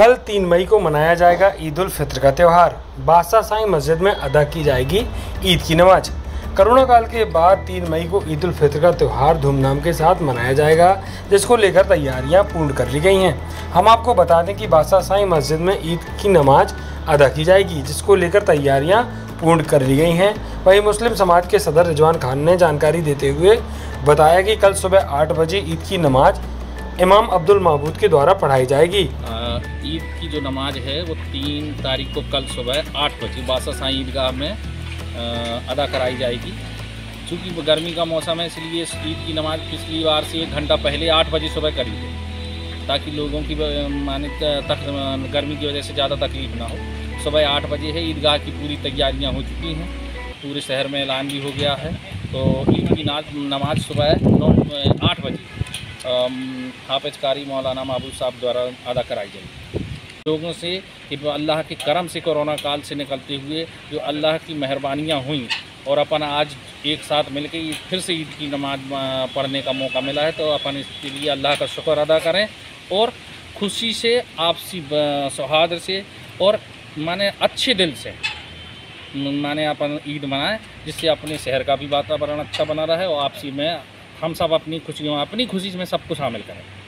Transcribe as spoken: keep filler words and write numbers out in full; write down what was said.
कल तीन मई को मनाया जाएगा ईद उल फित्र का त्यौहार। बादशाह साईं मस्जिद में अदा की जाएगी ईद की नमाज। कोरोना काल के बाद तीन मई को ईद उल फित्र का त्यौहार धूमधाम के साथ मनाया जाएगा, जिसको लेकर तैयारियां पूर्ण कर ली गई हैं। हम आपको बता दें कि बादशाह साईं मस्जिद में ईद की नमाज अदा की जाएगी, जिसको लेकर तैयारियां पूर्ण कर ली गई हैं। वहीं मुस्लिम समाज के सदर रिजवान खान ने जानकारी देते हुए बताया कि कल सुबह आठ बजे ईद की नमाज इमाम अब्दुल माबूद के द्वारा पढ़ाई जाएगी। ईद की जो नमाज है वो तीन तारीख को कल सुबह आठ बजे बादशाह साईं ईदगाह में अदा कराई जाएगी। चूँकि गर्मी का मौसम है, इसलिए ईद की नमाज पिछली बार से एक घंटा पहले आठ बजे सुबह करी है, ताकि लोगों की माने तक गर्मी की वजह से ज़्यादा तकलीफ ना हो। सुबह आठ बजे है, ईदगाह की पूरी तैयारियां हो चुकी हैं, पूरे शहर में ऐलान भी हो गया है। तो ईद की नमाज सुबह नौ आठ बजे हाफिज कारी मौलाना महबूब साहब द्वारा अदा कराई जाएगी। लोगों से कि अल्लाह के करम से कोरोना काल से निकलते हुए जो अल्लाह की मेहरबानियां हुई और अपन आज एक साथ मिलकर फिर से ईद की नमाज पढ़ने का मौका मिला है, तो अपन इसके लिए अल्लाह का शुक्र अदा करें और खुशी से, आपसी सौहार्द से और माने अच्छे दिल से माने अपन ईद मनाएं, जिससे अपने शहर का भी वातावरण अच्छा बना रहे और आपसी में हम सब अपनी खुशियों अपनी खुशी में सबको शामिल करें।